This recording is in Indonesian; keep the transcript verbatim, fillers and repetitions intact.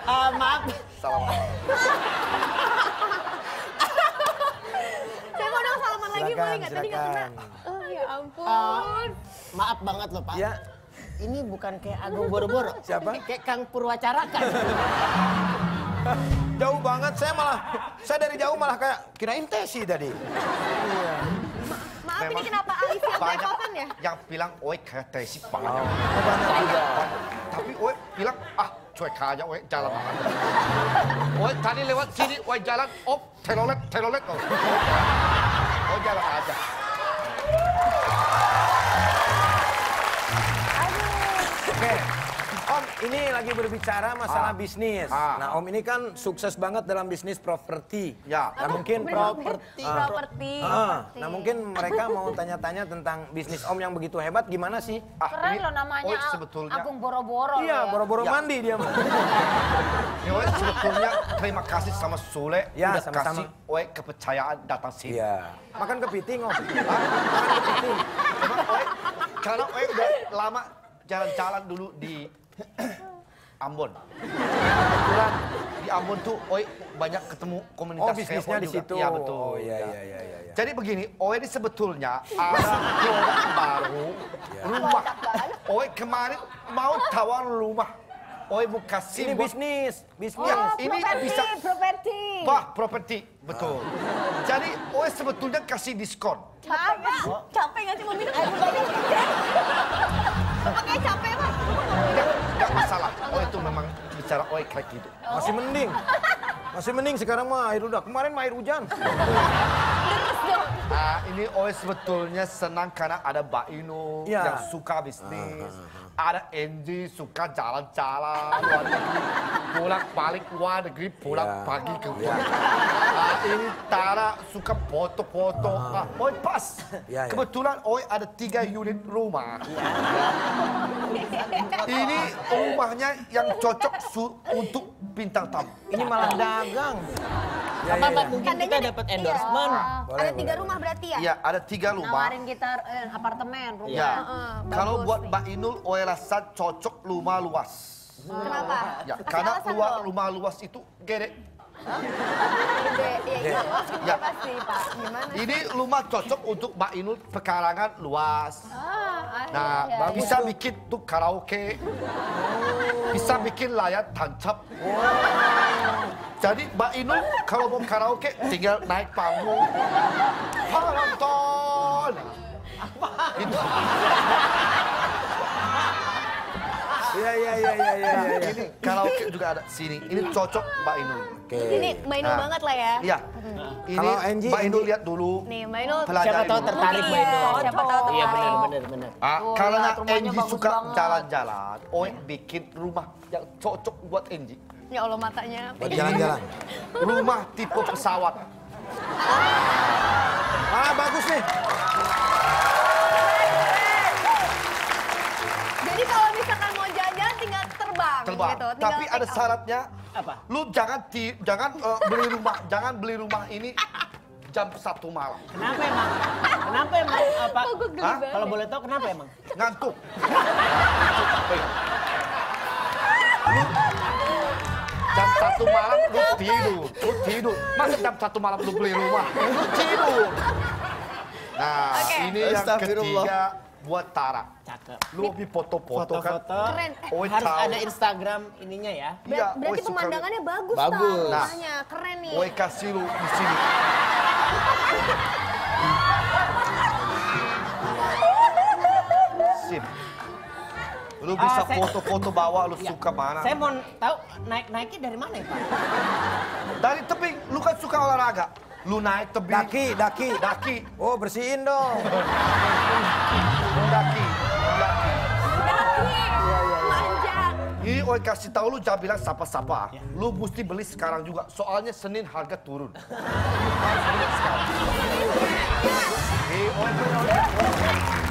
Uh, maaf. Salam. Saya mau dong salaman lagi, Silakan, boleh nggak? Tadi nggak kena. silakan. Oh ya ampun. Uh, maaf banget loh Pak. Ya. Ini bukan kayak Agung Boro-Boro. Siapa? Kayak Kang Purwacaraka. Jauh banget, saya malah, saya dari jauh malah kayak kirain Tesi tadi. Iya. Maaf ini Memang kenapa alis yang banyak belepotan ya? yang bilang oi kayak Tesi banget. Oh, banyak juga. Tapi oi bilang ah cuek aja oi jalan aja. Oi tadi lewat sini oi jalan oh telolet telolet oh. Oi jalan aja. Oke, Om ini lagi berbicara masalah Ah. bisnis. Ah. Nah Om ini kan sukses banget dalam bisnis properti. Ya. Nah mungkin properti. Ah. Properti. Ah, properti. nah mungkin mereka mau tanya-tanya tentang bisnis Om yang begitu hebat gimana sih? Ah, Keren ini loh namanya oi Al- sebetulnya. Agung Boro-Boro Iya, loh ya. boro-boro Ya. mandi dia mah. Ini oi sebetulnya terima kasih sama Sule Ya, udah sama-sama. kasih oi kepercayaan datang sini. Iya. Makan kepiting Om. Hah? Makan kepiting. Emang oi karena oi udah lama jalan-jalan dulu di Ambon. Kebetulan di Ambon tuh oi banyak ketemu komunitas Oh bisnisnya kayak di oi juga. situ. Iya betul. Oh iya Ya. iya iya iya. iya. Jadi begini, oi ini sebetulnya ada produk baru rumah. Oi kemarin mau tawar rumah. Oi mau kasih Ini buat- bisnis, bisnis. Ya, Oh, ini properti, bisa properti. Wah, properti, betul. Jadi, oi sebetulnya kasih diskon. Capek nggak? Capek nggak sih mau minum? Air putih. Pakai capek Pak. Enggak, enggak masalah. Oi itu memang bicara oi kayak gitu. Masih mending. Masih mending sekarang mah air udah. Kemarin mah air hujan. Nah, ini oi sebetulnya senang karena ada Mbak Inu Ya. yang suka bisnis. Ada Angie suka jalan-jalan luar negeri. Pulang balik luar negeri, pulang Ya. pagi ke rumah. Nah, ini Tara suka foto-foto. Nah, oi pas. Ya, ya. Kebetulan oi ada tiga unit rumah. Ini rumahnya yang cocok su- untuk bintang tamu. Ini malah dagang. Ya, Apa ya, Pak ya. mungkin kita Tandanya- dapat endorsement? Iya. Boleh, Ada tiga boleh, rumah berarti ya? Iya, ada tiga rumah. Nawarin kita eh, apartemen, rumah. Ya. Heeh, Kalau bagus buat nih. Mbak Inul, oi rasa cocok rumah luas. Kenapa? Ya, Kasih karena alasan luar, dong. rumah luas itu gede. Gede, ya iya luas juga Ya. pasti Pak. Gimana? Ini rumah cocok untuk Mbak Inul pekarangan luas. Ah, Nah, iya, bisa bikin tuh karaoke. Bisa bikin layar tancap. Jadi Mbak Inul kalau mau karaoke tinggal naik panggung. Penonton. Itu. Iya iya iya iya iya. iya. Ini karaoke juga ada sini. Ini cocok Mbak Inul. Oke. Ini Mbak Inul Nah. banget lah ya. Iya. Ini Kalau Angie, Mbak Inul Angie. lihat dulu. Nih Mbak Inul. Pelajari Siapa tahu dulu. tertarik Mbak Inu. Iya, siapa tahu Iya tertarik. benar benar benar. Ah, Oh, karena lihat rumahnya Angie bagus suka banget. jalan-jalan, Oi bikin rumah yang cocok buat Angie. Ya Allah matanya. Buat jalan-jalan. Rumah tipe pesawat. Ah bagus nih. Jadi kalau misalkan mau jalan-jalan tinggal terbang, Terbang. gitu. Tinggal Tapi take ada off. syaratnya. Apa? Lu jangan ti, jangan eh, beli rumah, jangan beli rumah ini jam satu malam. Kenapa emang? Kenapa emang? Apa? Kok gue geli Hah? banget? Kalau boleh tahu kenapa emang? Ngantuk. Lu jam satu malam lu tidur, lu tidur. Masa jam satu malam lu beli rumah? Lu tidur. Nah, Oke. ini yang Astagfirullah. ketiga buat Tara. Cakep. Lu hobi foto-foto kan? Foto-foto. Keren. Oi Harus tahu. ada Instagram ininya ya. Ber- Iya, berarti Oi suka- pemandangannya bagus, Bagus. Tan, Nah. rumahnya. Keren nih. Oi kasih lu di sini. Sip. Lu bisa Ah, saya- foto-foto bawa lu Ya. suka mana. Saya mau tahu naik-naiknya dari mana ya Pak? Dari tebing, lu kan suka olahraga. Lu naik tebing. Daki daki. Daki. Oh bersihin dong. Daki. Daki. Manjang. Ini Oi kasih tahu lu jangan bilang sapa-sapa. Lu mesti beli sekarang juga. Soalnya Senin harga turun. Harus beli sekarang. Nih, Oi, Oi, Oi, Oi.